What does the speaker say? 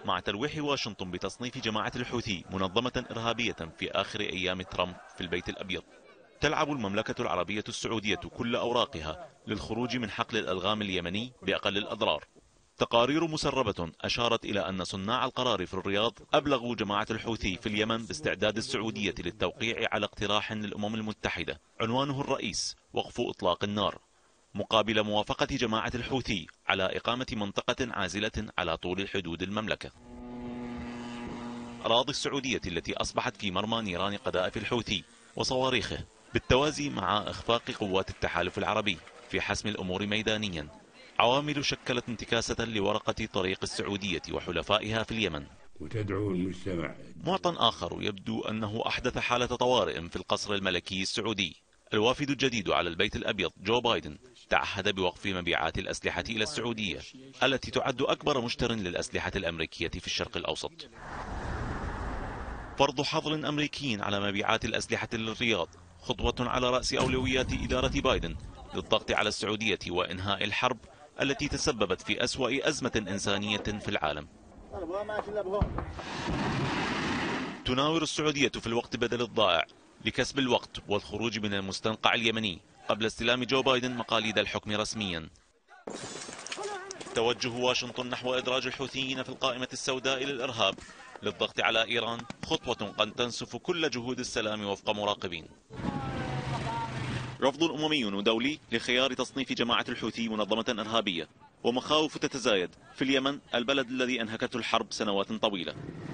مع تلويح واشنطن بتصنيف جماعة الحوثي منظمة إرهابية في آخر أيام ترامب في البيت الأبيض، تلعب المملكة العربية السعودية كل أوراقها للخروج من حقل الألغام اليمني بأقل الأضرار. تقارير مسربة أشارت إلى أن صناع القرار في الرياض أبلغوا جماعة الحوثي في اليمن باستعداد السعودية للتوقيع على اقتراح للأمم المتحدة عنوانه الرئيس وقف إطلاق النار، مقابل موافقة جماعة الحوثي على إقامة منطقة عازلة على طول الحدود المملكة. أراضي السعودية التي أصبحت في مرمى نيران قذائف الحوثي وصواريخه، بالتوازي مع إخفاق قوات التحالف العربي في حسم الأمور ميدانيا، عوامل شكلت انتكاسة لورقة طريق السعودية وحلفائها في اليمن. وتدعو المجتمع. معطى آخر يبدو أنه أحدث حالة طوارئ في القصر الملكي السعودي. الوافد الجديد على البيت الأبيض جو بايدن تعهد بوقف مبيعات الأسلحة إلى السعودية التي تعد أكبر مشتر للأسلحة الأمريكية في الشرق الأوسط. فرض حظر أمريكي على مبيعات الأسلحة للرياض خطوة على رأس أولويات إدارة بايدن للضغط على السعودية وإنهاء الحرب التي تسببت في أسوأ أزمة إنسانية في العالم. تناور السعودية في الوقت بدل الضائع لكسب الوقت والخروج من المستنقع اليمني قبل استلام جو بايدن مقاليد الحكم رسميا. توجه واشنطن نحو إدراج الحوثيين في القائمة السوداء للإرهاب للضغط على إيران خطوة قد تنسف كل جهود السلام وفق مراقبين. رفض أممي ودولي لخيار تصنيف جماعة الحوثي منظمة إرهابية، ومخاوف تتزايد في اليمن البلد الذي أنهكته الحرب سنوات طويلة.